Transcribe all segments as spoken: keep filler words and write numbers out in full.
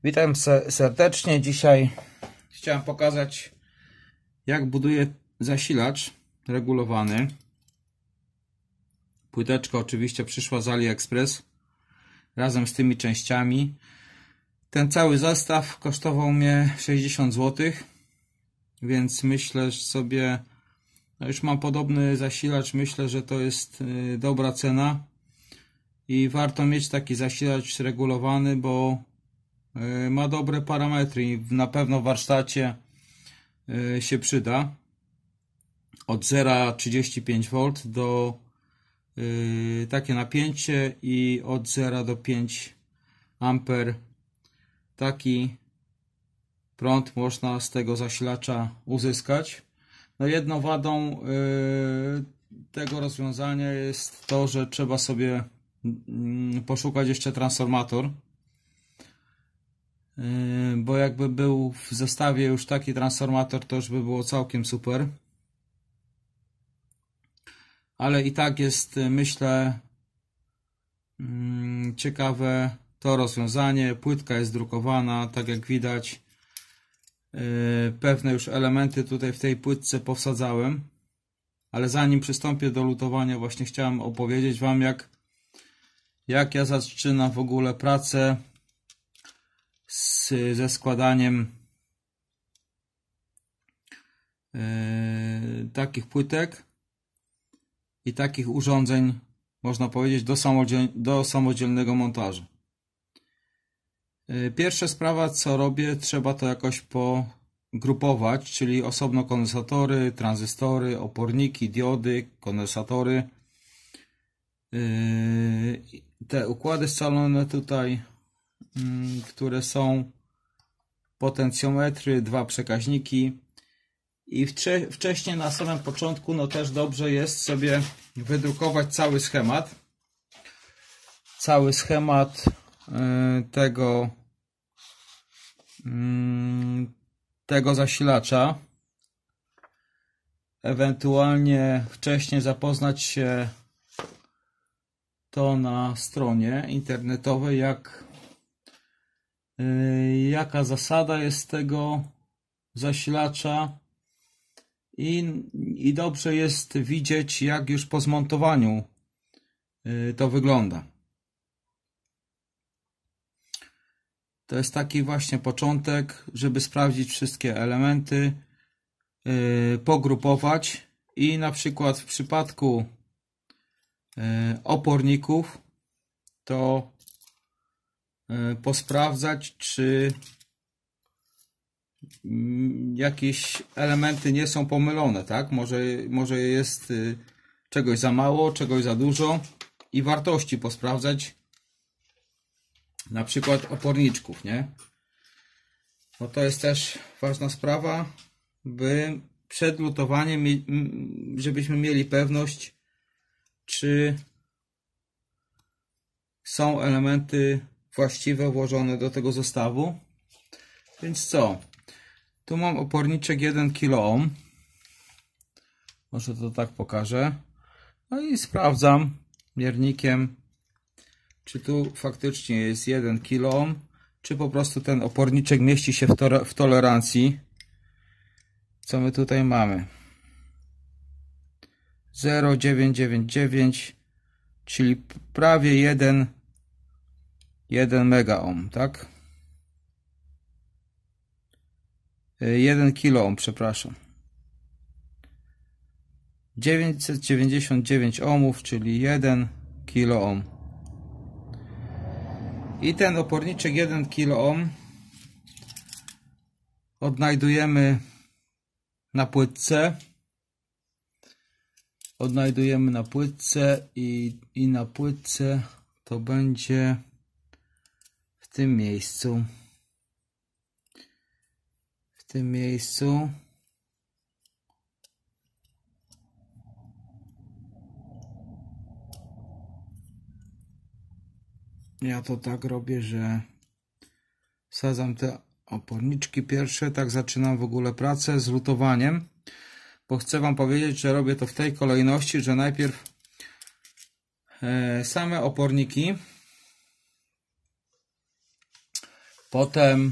Witam serdecznie. Dzisiaj chciałem pokazać, jak buduję zasilacz regulowany. Płyteczka oczywiście przyszła z AliExpress razem z tymi częściami. Ten cały zestaw kosztował mnie sześćdziesiąt złotych, więc myślę sobie, no już mam podobny zasilacz, myślę, że to jest dobra cena i warto mieć taki zasilacz regulowany, bo ma dobre parametry i na pewno w warsztacie się przyda. Od zera przecinek trzydzieści pięć wolt do yy, takie napięcie i od zera do pięciu amperów taki prąd można z tego zasilacza uzyskać. No jedną wadą yy, tego rozwiązania jest to, że trzeba sobie yy, poszukać jeszcze transformator. Bo jakby był w zestawie już taki transformator, to już by było całkiem super. Ale i tak jest, myślę, ciekawe to rozwiązanie. Płytka jest drukowana, tak jak widać. Pewne już elementy tutaj w tej płytce powsadzałem. Ale zanim przystąpię do lutowania, właśnie chciałem opowiedzieć Wam, jak, jak ja zaczynam w ogóle pracę Z, ze składaniem yy, takich płytek i takich urządzeń, można powiedzieć, do, samodziel, do samodzielnego montażu. Yy, pierwsza sprawa, co robię, trzeba to jakoś pogrupować, czyli osobno kondensatory, tranzystory, oporniki, diody, kondensatory. Yy, te układy scalone tutaj, które są potencjometry, dwa przekaźniki i wcześniej na samym początku no też dobrze jest sobie wydrukować cały schemat cały schemat tego tego zasilacza, ewentualnie wcześniej zapoznać się to na stronie internetowej, jak jaka zasada jest tego zasilacza i, i dobrze jest widzieć, jak już po zmontowaniu to wygląda. To jest taki właśnie początek, żeby sprawdzić wszystkie elementy, pogrupować i na przykład w przypadku oporników to posprawdzać, czy jakieś elementy nie są pomylone, tak? Może, może jest czegoś za mało, czegoś za dużo i wartości posprawdzać, na przykład oporniczków, nie? No to jest też ważna sprawa, by przed lutowaniem, żebyśmy mieli pewność, czy są elementy właściwe włożone do tego zestawu. Więc co? Tu mam oporniczek jeden kiloohm. Może to tak pokażę. No i sprawdzam miernikiem, czy tu faktycznie jest jeden kiloohm, czy po prostu ten oporniczek mieści się w, to w tolerancji. Co my tutaj mamy? zero przecinek dziewięćset dziewięćdziesiąt dziewięć, czyli prawie jeden megaohm, tak? jeden kiloohm, przepraszam. dziewięćset dziewięćdziesiąt dziewięć ohmów, czyli jeden kiloohm. I ten oporniczek jeden kiloohm odnajdujemy na płytce. Odnajdujemy na płytce i, i na płytce to będzie w tym miejscu. W tym miejscu. Ja to tak robię, że wsadzam te oporniczki pierwsze, tak zaczynam w ogóle pracę z lutowaniem, bo chcę Wam powiedzieć, że robię to w tej kolejności, że najpierw same oporniki Potem,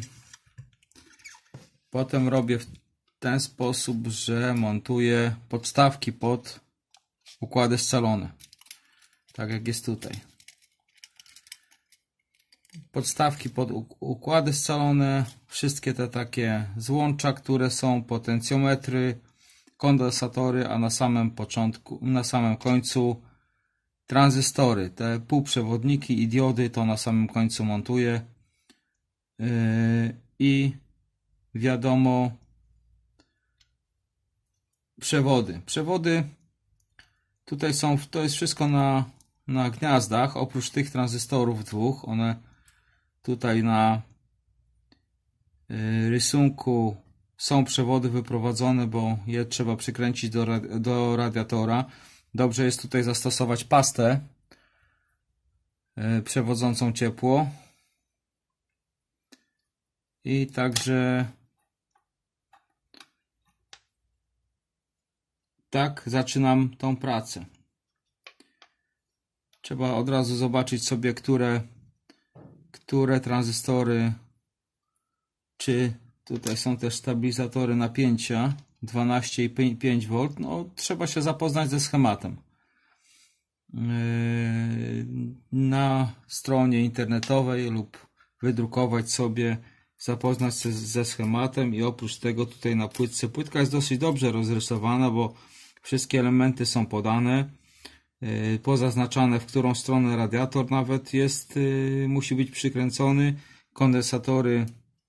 potem robię w ten sposób, że montuję podstawki pod układy scalone. Tak jak jest tutaj. Podstawki pod układy scalone, wszystkie te takie złącza, które są, potencjometry, kondensatory, a na samym początku, na samym końcu tranzystory, te półprzewodniki i diody to na samym końcu montuję. Yy, I wiadomo, przewody. Przewody tutaj są, to jest wszystko na, na gniazdach, oprócz tych tranzystorów dwóch, one tutaj na yy, rysunku są przewody wyprowadzone, bo je trzeba przykręcić do, do radiatora. Dobrze jest tutaj zastosować pastę yy, przewodzącą ciepło. I także tak zaczynam tą pracę. Trzeba od razu zobaczyć sobie, które, które tranzystory, czy tutaj są też stabilizatory napięcia dwanaście i pięć wolt. No, trzeba się zapoznać ze schematem. Na stronie internetowej lub wydrukować sobie, zapoznać się ze schematem i oprócz tego tutaj na płytce, płytka jest dosyć dobrze rozrysowana, bo wszystkie elementy są podane, pozaznaczane, w którą stronę radiator nawet jest, musi być przykręcony. Kondensatory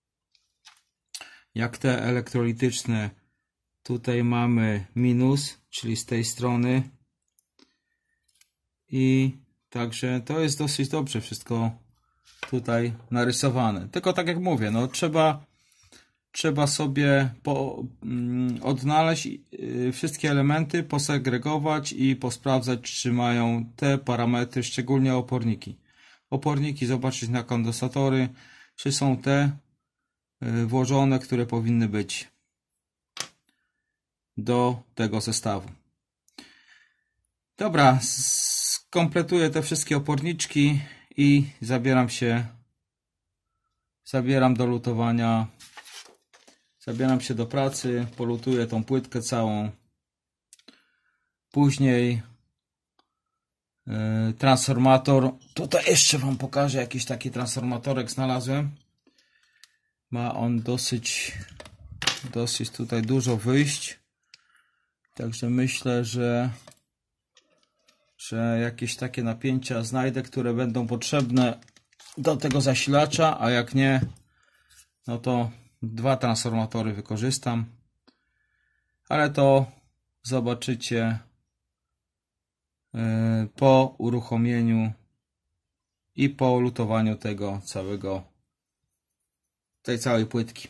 jak te elektrolityczne, tutaj mamy minus, czyli z tej strony, i także to jest dosyć dobrze wszystko tutaj narysowane. Tylko tak jak mówię, no trzeba, trzeba sobie po, mm, odnaleźć yy, wszystkie elementy, posegregować i posprawdzać, czy mają te parametry, szczególnie oporniki. Oporniki zobaczyć na kondensatory, czy są te yy, włożone, które powinny być do tego zestawu. Dobra, skompletuję te wszystkie oporniczki i zabieram się, zabieram do lutowania, zabieram się do pracy, polutuję tą płytkę całą. Później yy, transformator, tutaj jeszcze Wam pokażę, jakiś taki transformatorek znalazłem. Ma on dosyć, dosyć tutaj dużo wyjść, także myślę, że że jakieś takie napięcia znajdę, które będą potrzebne do tego zasilacza, a jak nie, no to dwa transformatory wykorzystam, ale to zobaczycie po uruchomieniu i po lutowaniu tego całego, tej całej płytki.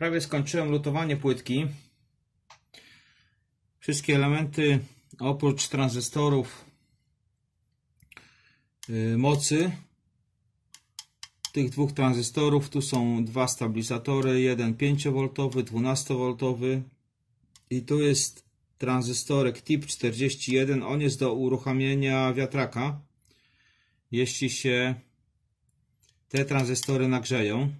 Prawie skończyłem lutowanie płytki. Wszystkie elementy oprócz tranzystorów yy, mocy, tych dwóch tranzystorów, tu są dwa stabilizatory, jeden pięciowoltowy, dwunastowolt i tu jest tranzystorek T I P czterdzieści jeden, on jest do uruchamiania wiatraka, jeśli się te tranzystory nagrzeją.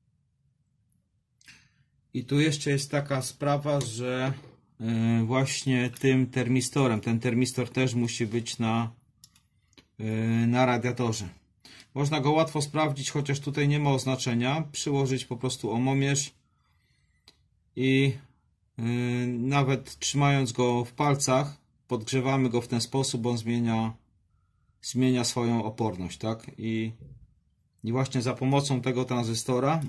I tu jeszcze jest taka sprawa, że yy, właśnie tym termistorem, ten termistor też musi być na, yy, na radiatorze. Można go łatwo sprawdzić, chociaż tutaj nie ma oznaczenia. Przyłożyć po prostu omomierz i yy, nawet trzymając go w palcach, podgrzewamy go w ten sposób, on zmienia, zmienia swoją oporność, tak? I, i właśnie za pomocą tego tranzystora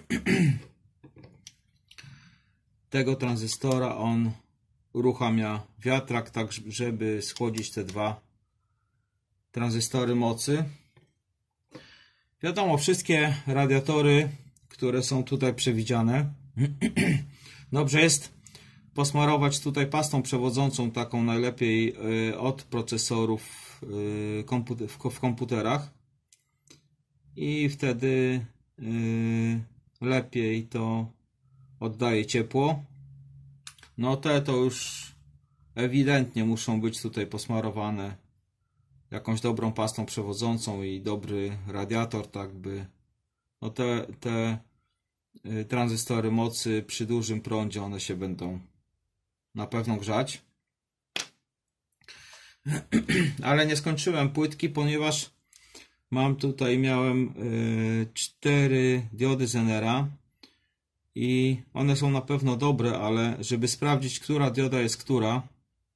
tego tranzystora on uruchamia wiatrak, tak żeby schłodzić te dwa tranzystory mocy. Wiadomo, wszystkie radiatory, które są tutaj przewidziane, dobrze jest posmarować tutaj pastą przewodzącą, taką najlepiej od procesorów w komputerach, i wtedy lepiej to oddaje ciepło. No te to już ewidentnie muszą być tutaj posmarowane jakąś dobrą pastą przewodzącą i dobry radiator, tak by no te, te tranzystory mocy przy dużym prądzie one się będą na pewno grzać. Ale nie skończyłem płytki, ponieważ mam tutaj, miałem cztery diody Zenera i one są na pewno dobre, ale żeby sprawdzić, która dioda jest która,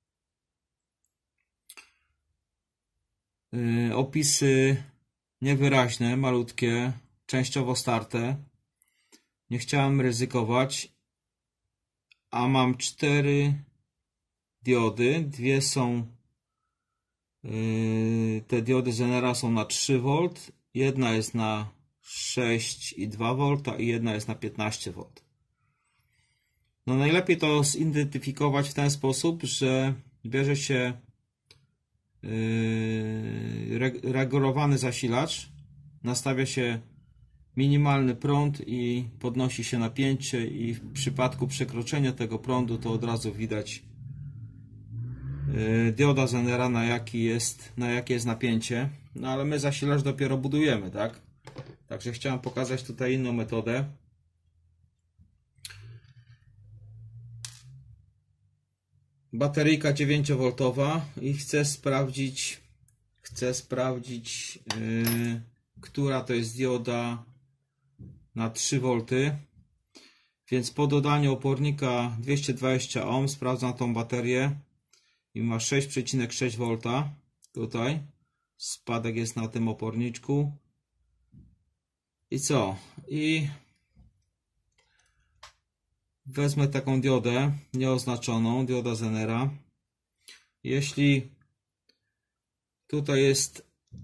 yy, opisy niewyraźne, malutkie, częściowo starte, nie chciałem ryzykować, a mam cztery diody, dwie są, yy, te diody Zenera są na trzy wolt, jedna jest na sześć i dwa wolta i jedna jest na piętnaście wolt. No najlepiej to zidentyfikować w ten sposób, że bierze się yy, regulowany zasilacz, nastawia się minimalny prąd i podnosi się napięcie, i w przypadku przekroczenia tego prądu to od razu widać yy, dioda Zenera, na jaki jest, na jakie jest napięcie. No ale my zasilacz dopiero budujemy, tak? Także chciałem pokazać tutaj inną metodę. Bateryjka dziewięciowoltowa i chcę sprawdzić, chcę sprawdzić, yy, która to jest dioda na trzy wolty. Więc po dodaniu opornika dwieście dwadzieścia ohm sprawdzam tą baterię i ma sześć przecinek sześć wolta. Tutaj spadek jest na tym oporniczku. I co? I wezmę taką diodę nieoznaczoną, dioda Zenera. Jeśli tutaj jest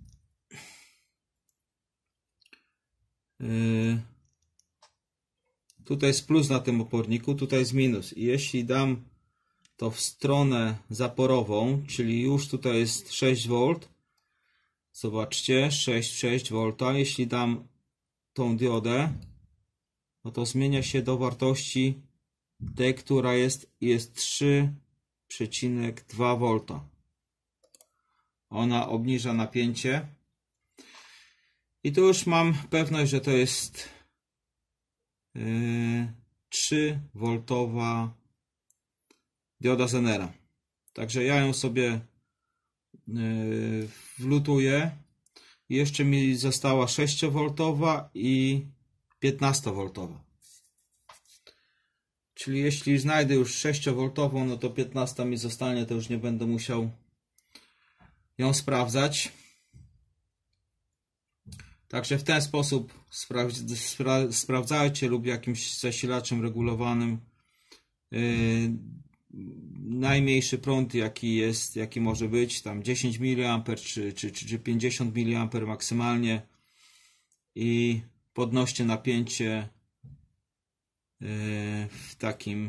yy, tutaj jest plus na tym oporniku, tutaj jest minus. I jeśli dam to w stronę zaporową, czyli już tutaj jest sześć wolt, zobaczcie, sześć przecinek sześć wolta. Jeśli dam tą diodę, no to zmienia się do wartości tej, która jest, jest trzy przecinek dwa wolta. Ona obniża napięcie. I tu już mam pewność, że to jest yy, trzy woltowa dioda Zenera. Także ja ją sobie yy, wlutuję. Jeszcze mi została sześciowoltowa i piętnastowoltowa. Czyli jeśli znajdę już sześciowoltową, no to piętnasta mi zostanie, to już nie będę musiał ją sprawdzać. Także w ten sposób sprawdź, spra, sprawdzajcie lub jakimś zasilaczem regulowanym yy, najmniejszy prąd jaki jest, jaki może być, tam dziesięć miliamperów czy, czy, czy, czy pięćdziesiąt miliamperów maksymalnie, i podnoście napięcie w takim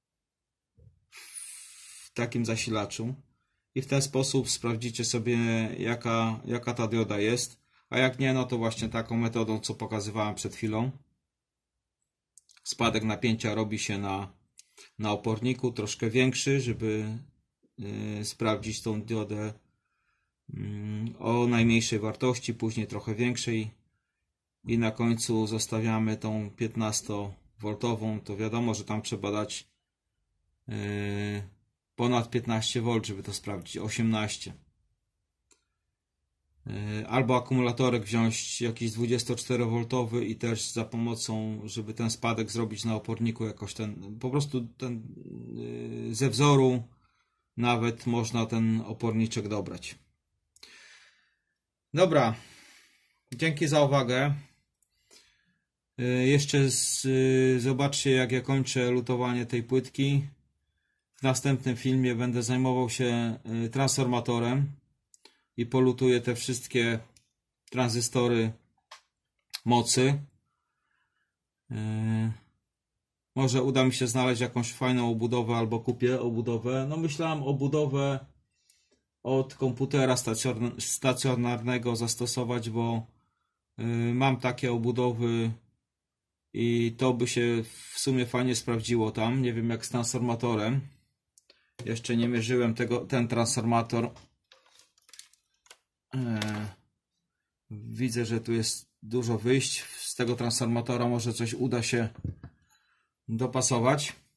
w takim zasilaczu i w ten sposób sprawdzicie sobie jaka, jaka ta dioda jest, a jak nie, no to właśnie taką metodą, co pokazywałem przed chwilą. Spadek napięcia robi się na, na oporniku, troszkę większy, żeby yy, sprawdzić tą diodę yy, o najmniejszej wartości, później trochę większej i na końcu zostawiamy tą piętnastowoltową. To wiadomo, że tam trzeba dać yy, ponad piętnaście wolt, żeby to sprawdzić, osiemnaście. Albo akumulatorek wziąć jakiś dwudziestoczterowoltowy i też za pomocą, żeby ten spadek zrobić na oporniku jakoś ten, po prostu ten ze wzoru nawet można ten oporniczek dobrać. Dobra, dzięki za uwagę. Jeszcze z, zobaczcie, jak ja kończę lutowanie tej płytki. W następnym filmie będę zajmował się transformatorem i polutuję te wszystkie tranzystory mocy. Yy, może uda mi się znaleźć jakąś fajną obudowę albo kupię obudowę. No myślałem obudowę od komputera stacjonarnego zastosować, bo yy, mam takie obudowy i to by się w sumie fajnie sprawdziło tam. Nie wiem jak z transformatorem. Jeszcze nie mierzyłem tego, ten transformator. Widzę, że tu jest dużo wyjść. Z tego transformatora może coś uda się dopasować.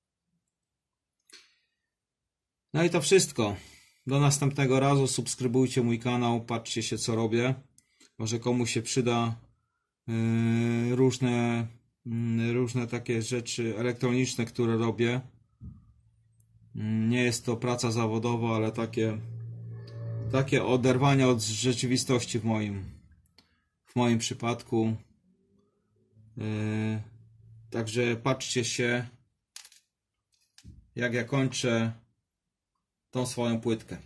No i to wszystko. Do następnego razu. Subskrybujcie mój kanał, patrzcie się co robię. Może komuś się przyda yy, różne, yy, różne takie rzeczy elektroniczne, które robię. Yy, nie jest to praca zawodowa, ale takie takie oderwanie od rzeczywistości w moim w moim przypadku. Yy, także patrzcie się, jak ja kończę tą swoją płytkę.